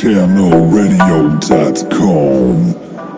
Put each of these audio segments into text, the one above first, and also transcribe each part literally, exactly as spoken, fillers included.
techno radio dot com.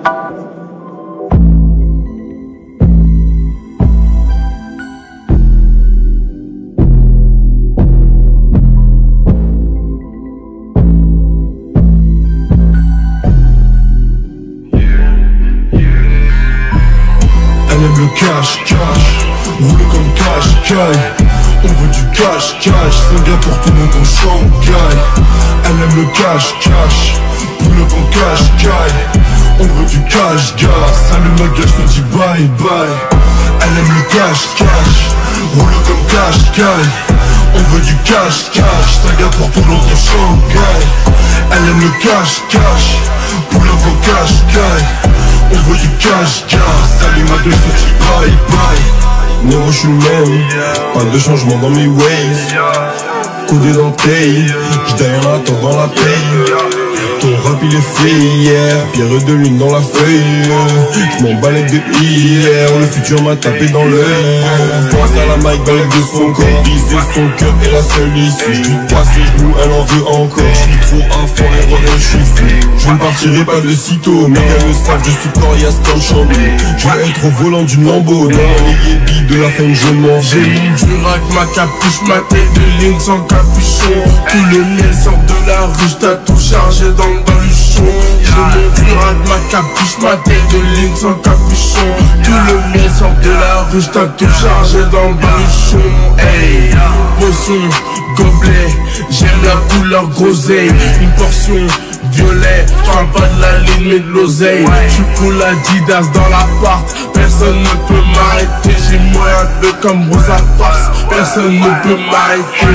Elle aime le cash, cash, roule comme cash, caille. On veut du cash, cash, c'est bien pour tout le monde en Shanghai. Elle aime le cash, cash, roule comme cash, caille. On veut du cash, gars, salut ma gueule, je te dis bye bye. Elle aime le cash, cash, roule comme cash, caille. On veut du cash, cash, c'est bien pour tout le monde en Shanghai. Elle aime le cash, cash, roule comme cash, caille. On veut du cash, cash, salut ma gueule, je te dis bye bye. Néo, je suis le même, pas de changement dans mes ways. Codé dans le taille, j'd'ailleurs attends dans la paye. Ton rap il est fait hier, pierre de lune dans la feuille. J'm'en balèque de hier, le futur m'a tapé dans l'œil. Pense à la mic, balèque de son corps, briser son cœur est la seule issue. J'touille pas ses genoux, elle en veut encore. J'suis trop à fond, et relève, j'suis fou. Je ne partirai pas de sitôt, mais elles le savent, je suis coriace comme Chambly. Je veux être au volant d'une Lambo, dans les yébis de la fin je m'en J'ai mis du rack, ma capuche, ma tête de ligne sans capuchon. Tout le miel sort de la rue, j't'ai tout chargé dans, dans le chon. J'ai mon du rack, ma capuche, ma tête de ligne sans capuchon. Tout le miel sort de la rue, j't'ai tout chargé dans, dans le chon. Hey, poisson, gobelet, j'aime la couleur groseille. Une portion violet, j'parle pas de la ligne mais de l'oseille. J'suis cool Adidas dans l'appart, personne ne peut m'arrêter. J'ai moyen de comme Rosa Parks, personne ne peut m'arrêter.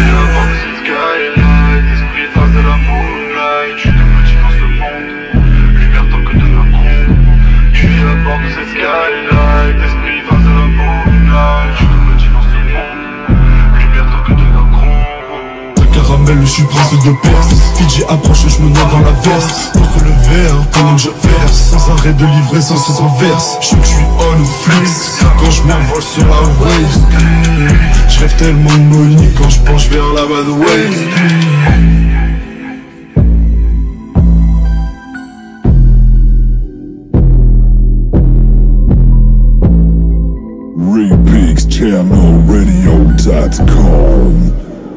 Je suis prince de Perse, Fidji approche, je me noie dans la verse. Pose le verre, pendant que je verse, sans arrêt de livrer sans se renverse. Je sais que je suis on flex, quand je m'envole sur la wave. Je rêve tellement de money quand je penche vers la bad wave. Reverb techno radio dot com.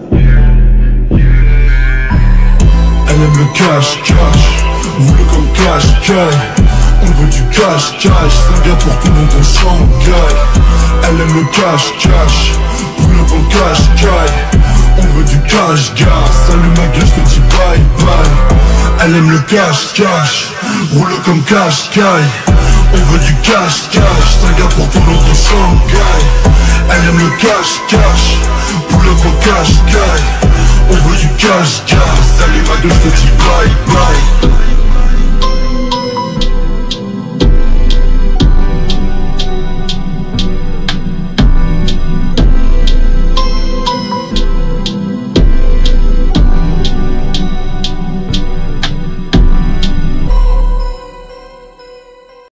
Elle aime le cash, cash, roule comme cash, caille. On veut du cash, cash, c'est bien pour tout le monde en Shanghai. Elle aime le cash, cash, roule comme cash, caille. On veut du cash, gars, salut ma gueule, je te dis bye bye. Elle aime le cash, cash, roule comme cash, caille. On veut du cash, cash, c'est un gars pour tout le monde en Shanghai. Elle aime le cash, cash, roule comme cash, caille. On veut du cash, cash, salut ma gueule, je te dis bye bye.